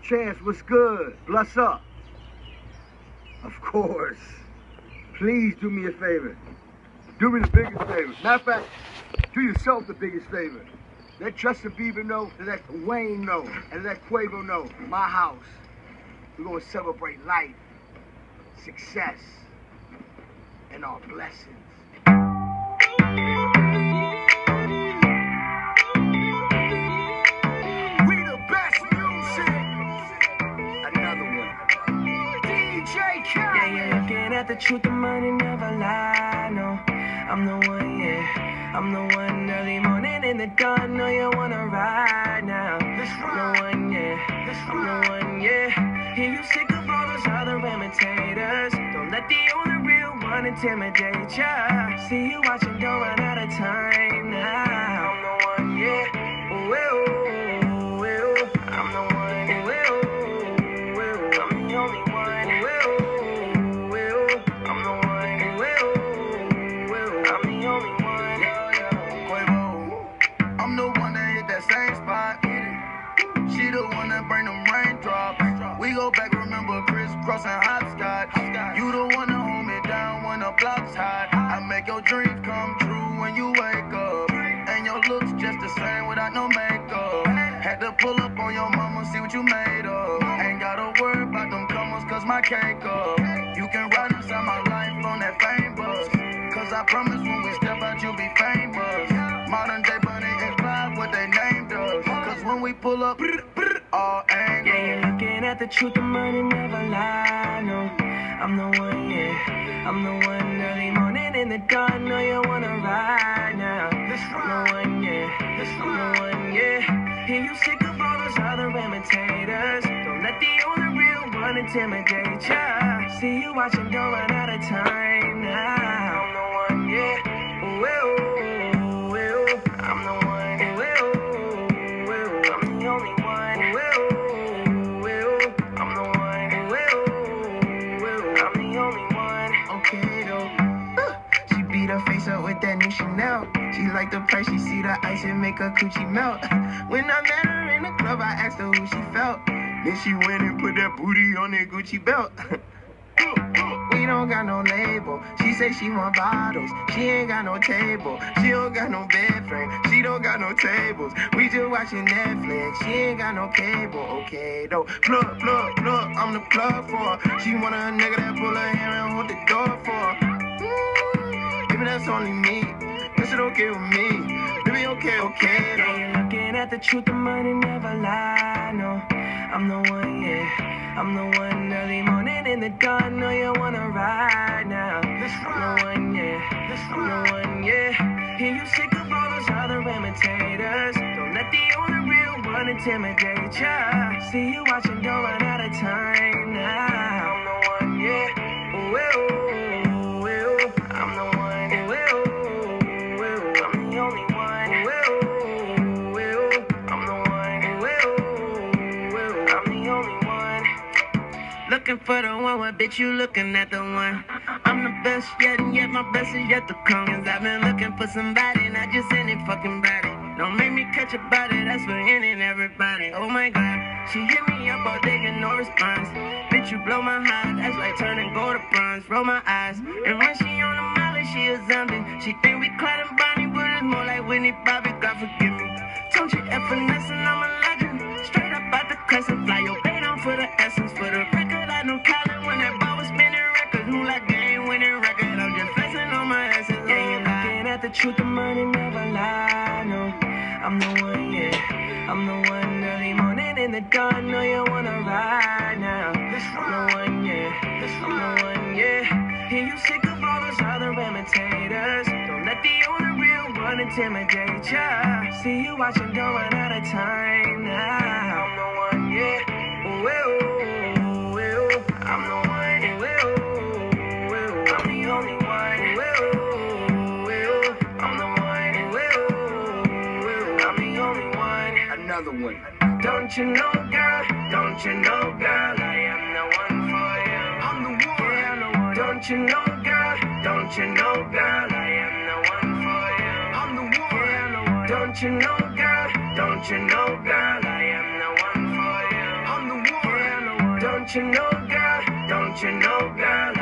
Chance, what's good? Bless up. Of course. Please do me a favor. Do me the biggest favor. Matter of fact, do yourself the biggest favor. Let Justin Bieber know, let Wayne know, and let Quavo know. My house. We're going to celebrate life, success, and our blessings. We the best music. Another one. DJ Khalid. Yeah, you're looking at the truth, the money never lie. No, I'm the one, yeah. I'm the one early morning in the dawn. No, you wanna ride now. I'm the one, yeah. I'm the one, yeah. Hear you sick of all those other imitators. Don't let the only real one intimidate ya. See you watching, don't run out of time now. I'm the one, yeah. Ooh, ooh, ooh. I'm the one, ooh, ooh, ooh. I'm the only one, ooh, ooh, ooh. I'm the one, ooh, ooh, ooh. I'm the only one, Quavo. I'm the one that hit that same spot. She the one that bring them raindrops. We go back, remember crisscrossing hopscotch. You the one that hold me down when the block's hot. I make your dreams come true when you wake up. And your looks just the same without no makeup. Had to pull up on your mama, see what you made of. Ain't gotta worry about them comers, cause my cake up. You can ride inside my life on that fame bus. Cause I promise when we step out, you'll be famous. Modern day Bunny X5, what they named us. Cause when we pull up, all angles. yeah, you're looking at the truth, the money never lie. No, I'm the one, yeah. I'm the one early morning in the dawn. No, you wanna ride now. I'm the one, yeah. I'm the one, yeah. Hear you sick of all those other imitators. Don't let the only real one intimidate ya. See you watching, don't run out of time now. I'm the one, yeah. Ooh, ooh, ooh. I'm the one, ooh, ooh, ooh. I'm the only one, ooh, ooh. I'm the one, ooh, ooh. I'm the only one. Okay though. She beat her face up with that new Chanel. She like the price, she see the ice and make her coochie melt. When I met her in the club, I asked her who she felt. Then she went and put that booty on that Gucci belt. We don't got no label. She say she want bottles. She ain't got no table. She don't got no bed frame. She don't got no tables. We just watching Netflix. She ain't got no cable. Okay though. Plug, plug, plug. I'm the plug for her. She want a nigga that pull her hair and hold the door for her. Baby, that's only me. This shit okay with me. Baby, okay, okay though. Yeah, you're looking at the truth, the money never lie. No, I'm the one, yeah. I'm the one early morning in the dawn. No, you wanna ride now. I'm the one, yeah. I'm the one, yeah. Hear you sick of all those other imitators. Don't let the only real one intimidate ya. See you watching, don't run out of time now. I'm the one, yeah. Ooh, ooh, ooh. I'm the one, ooh, ooh, ooh. I'm the only one, ooh, ooh. I'm the one, ooh, ooh. I'm the only one. Looking for the one, what bitch you looking at the one? I'm the best yet, and yet my best is yet to come. Cause I've been looking for somebody, not just any fucking body. Don't make me catch a body, that's for any and everybody. Oh my god, she hit me up all day, get no response. Bitch, you blow my heart, that's like turning gold to bronze. Roll my eyes, and when she on the molly, she a zombie. She think we Clyde and Bonnie, but it's more like Whitney Bobby, God forgive me. Don't you F finesse and I'm a legend. Straight up out the crescent, fly your bait on for the essence. For the record, I know Khalid when that ball was spinning records. Who like game winning record? I'm just flexing on my essence. Yeah, you're looking at the truth, the money never lie. No, I'm the one, yeah. I'm the one early morning in the dawn. No, you wanna ride now. I'm the one, yeah. I'm the one, yeah. Hear you sick of all those other imitators. Don't let the only real one intimidate ya. See you watching, don't run out of time now. I'm the one, yeah. Ooh, ooh, ooh. I'm the one, ooh, ooh, ooh. I'm the only one, ooh, ooh. I'm the one, ooh, ooh. I'm the only one. Another one. Don't you know, girl? Don't you know, girl? I am the one for you. I'm the one. Yeah, I'm the one. Don't you know, girl? Don't you know, girl? I am the one for you. I'm the one. Yeah, I'm the one. Don't you know, girl? Don't you know, girl? I am the one for you. I'm the one. Don't you know, girl? Don't you know, girl?